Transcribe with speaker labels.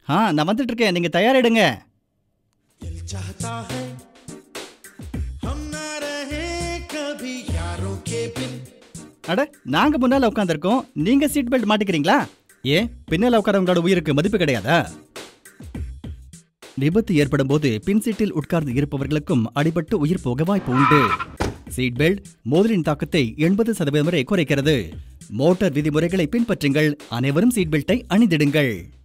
Speaker 1: நான் வந்துட்டு இருக்கேன், நீங்க தயாரிடுங்க. அட, நாங்க முன்னால உட்கார்ந்திருக்கோம், நீங்க சீட் பெல்ட் மாட்டிக்கிறீங்களா? ஏன் பின்னால உட்கார்ந்தவங்களோட உயிருக்கு மதிப்பு கிடையாதா? விபத்து ஏற்படும் போது பின் சீட்டில் உட்கார்ந்து இருப்பவர்களுக்கும் அடிபட்டு உயிர் போக வாய்ப்பு உண்டு. சீட் பெல்ட் மோதலின் தாக்கத்தை 80% வரை குறைக்கிறது. மோட்டார் விதிமுறைகளை பின்பற்றுங்கள். அனைவரும் சீட் பெல்ட்டை அணிந்திடுங்கள்.